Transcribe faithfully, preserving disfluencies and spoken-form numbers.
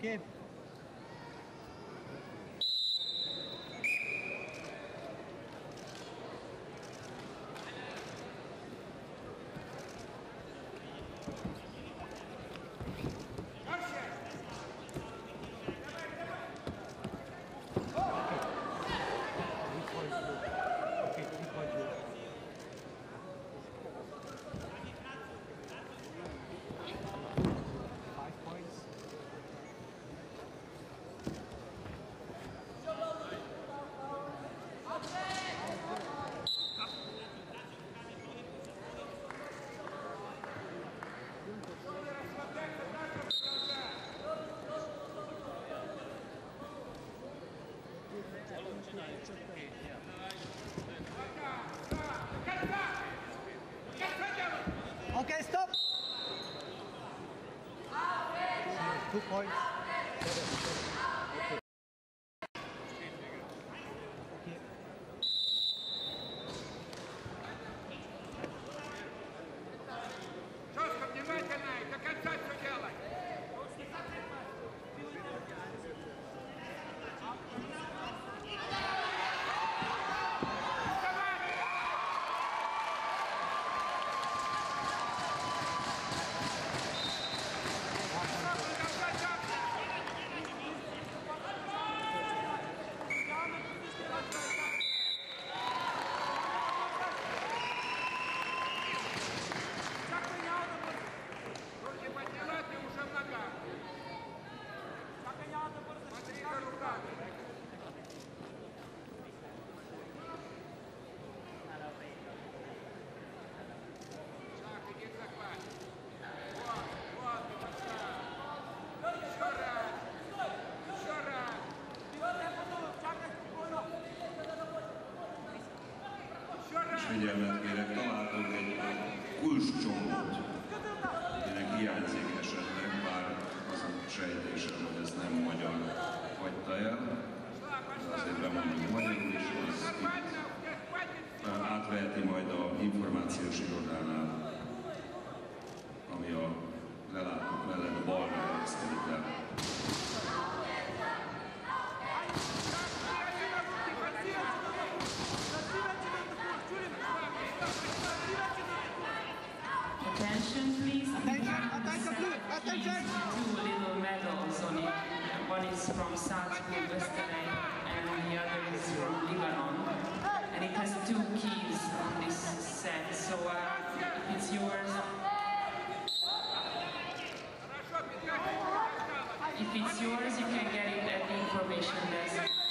Okay. Okay, stop. Two points. Okay. Okay. Жестко, внимательно, до конца все делай. Руки подняла, ты уже в ногах. Смотри за руками. Шаг, иди в захват. Вот, вот, пошла. Еще раз. Еще раз. És figyelmet kérek, találtunk egy kulcscsombot, aminek hiányzik esetleg, bár az a sejtésem, hogy ez nem magyar hagyta el, de azért bemondjuk magyarul is, az itt átveheti majd a információs irodánál, ami a lelátók mellett balra helyezkedik el. Attention, please. Attention, attention, attention. Two little medals on it. One is from Salzburg, Westerland, and the other is from Lebanon. And it has two keys on this set. So uh, if it's yours, if it's yours, you can get it at the information desk.